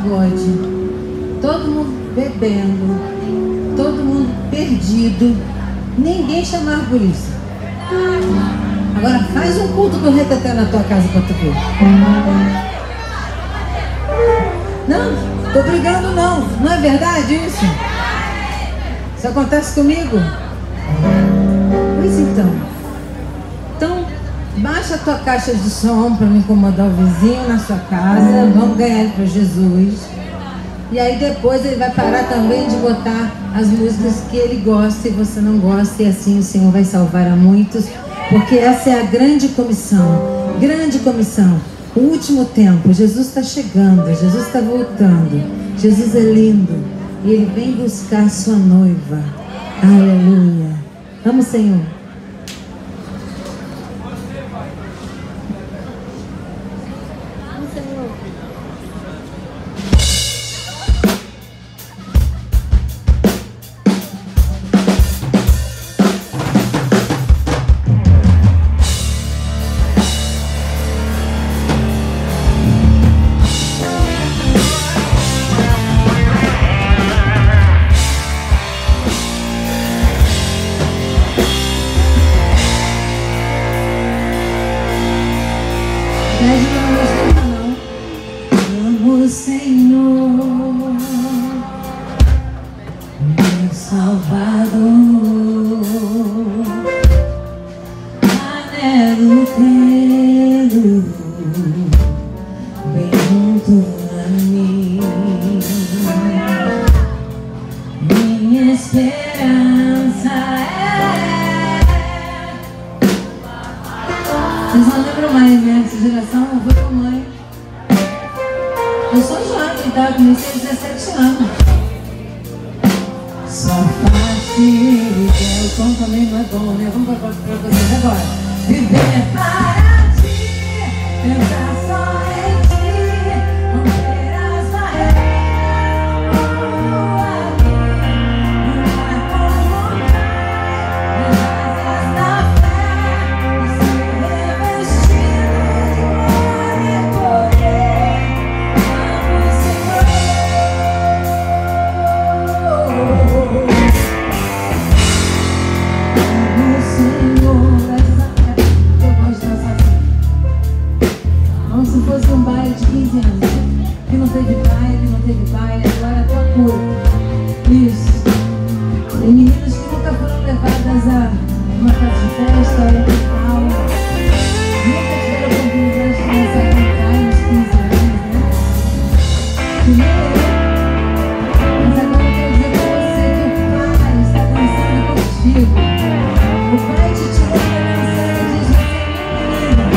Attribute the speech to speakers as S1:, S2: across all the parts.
S1: pagode, todo mundo bebendo, todo mundo perdido, ninguém chamava a polícia. Agora faz um culto do reteté na tua casa pra tu ver. Não, tô brigando não. Não é verdade isso? Isso acontece comigo? Pois então. Então, baixa a tua caixa de som para não incomodar o vizinho na sua casa. Vamos ganhar ele para Jesus. E aí depois ele vai parar também de botar as músicas que ele gosta e você não gosta. E assim o Senhor vai salvar a muitos. Porque essa é a grande comissão. Grande comissão. O último tempo. Jesus está chegando. Jesus está voltando. Jesus é lindo. E Ele vem buscar sua noiva. Aleluia. Vamos, Senhor. Vamos, Senhor, meu Salvador, anelo tê-lo bem junto a mim, minha esperança é. Vocês não lembram mais, né? Essa geração foi com a mãe. Eu sou jovem, tá? Comecei 17 anos. Só parte que o som também não é bom, né? Vamos para vocês agora. Viver para ti, pensar só em ti, romper as barreiras, lutar como rei, nas asas da fé, e ser revestido de glória e poder. Como se fosse um baile de 15 anos. Que não teve baile, agora tá puro. Isso. Tem meninas que nunca foram levadas a uma casa de festa, a um ritual. Nunca tiveram a oportunidade de começar a cantar nos 15 anos, né? Primeiro, mas agora eu quero dizer pra você que o Pai está dançando contigo. O Pai te tirou da dança e diz: menina,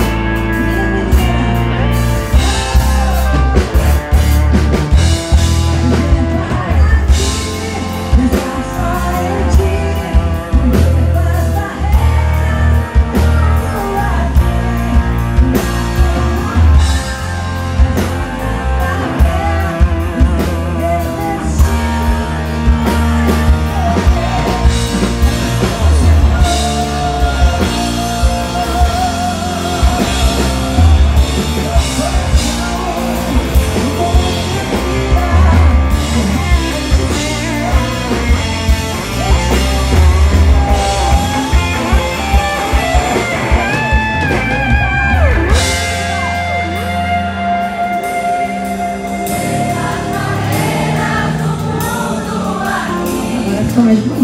S1: mais